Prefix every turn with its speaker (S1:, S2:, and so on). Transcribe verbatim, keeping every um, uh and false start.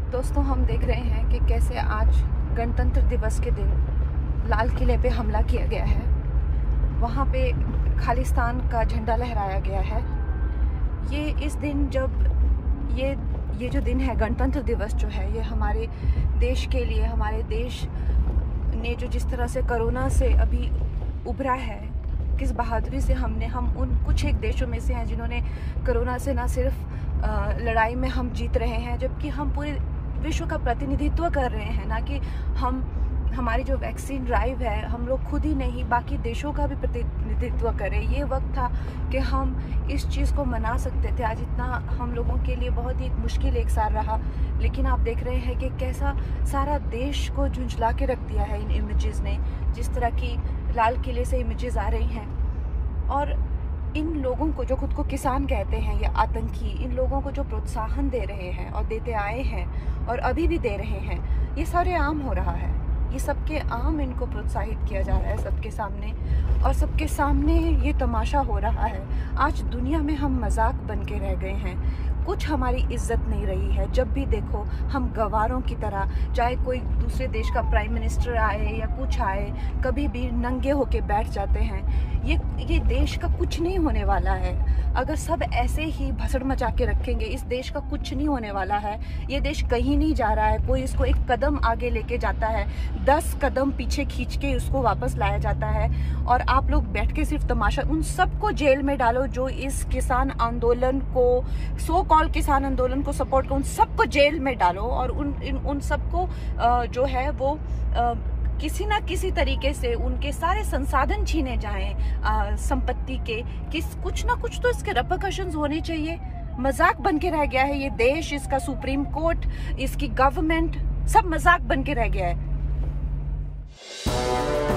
S1: दोस्तों, हम देख रहे हैं कि कैसे आज गणतंत्र दिवस के दिन लाल किले पे हमला किया गया है। वहाँ पे खालिस्तान का झंडा लहराया गया है। ये इस दिन जब ये ये जो दिन है गणतंत्र दिवस जो है, ये हमारे देश के लिए, हमारे देश ने जो जिस तरह से कोरोना से अभी उभरा है, किस बहादुरी से हमने हम उन कुछ एक देशों में से हैं जिन्होंने कोरोना से ना सिर्फ लड़ाई में हम जीत रहे हैं, जबकि हम पूरे विश्व का प्रतिनिधित्व कर रहे हैं। ना कि हम हमारी जो वैक्सीन ड्राइव है, हम लोग खुद ही नहीं बाकी देशों का भी प्रतिनिधित्व करें। ये वक्त था कि हम इस चीज़ को मना सकते थे। आज इतना हम लोगों के लिए बहुत ही मुश्किल एक साल रहा, लेकिन आप देख रहे हैं कि कैसा सारा देश को झुंझला के रख दिया है इन इमेजेस ने। जिस तरह की लाल किले से इमेजेस आ रही हैं, और इन लोगों को जो खुद को किसान कहते हैं या आतंकी, इन लोगों को जो प्रोत्साहन दे रहे हैं और देते आए हैं और अभी भी दे रहे हैं, ये सारे आम हो रहा है। ये सबके आम इनको प्रोत्साहित किया जा रहा है सबके सामने, और सबके सामने ये तमाशा हो रहा है। आज दुनिया में हम मजाक बन के रह गए हैं। कुछ हमारी इज्जत नहीं रही है। जब भी देखो हम गवारों की तरह, चाहे कोई दूसरे देश का प्राइम मिनिस्टर आए या कुछ आए, कभी भी नंगे होके बैठ जाते हैं। ये ये देश का कुछ नहीं होने वाला है। अगर सब ऐसे ही भसड़ मचा के रखेंगे, इस देश का कुछ नहीं होने वाला है। ये देश कहीं नहीं जा रहा है। कोई इसको एक कदम आगे लेके जाता है, दस कदम पीछे खींच के उसको वापस लाया जाता है, और आप लोग बैठ के सिर्फ तमाशा। उन सबको जेल में डालो जो इस किसान आंदोलन को, सो कॉल्ड किसान आंदोलन को सपोर्ट करो, उन सबको जेल में डालो, और उन उन सबको जो है वो आ, किसी ना किसी तरीके से उनके सारे संसाधन छीने जाएं संपत्ति के। किस कुछ ना कुछ तो इसके रिपरकशंस होने चाहिए। मजाक बन के रह गया है ये देश, इसका सुप्रीम कोर्ट, इसकी गवर्नमेंट, सब मजाक बन के रह गया है।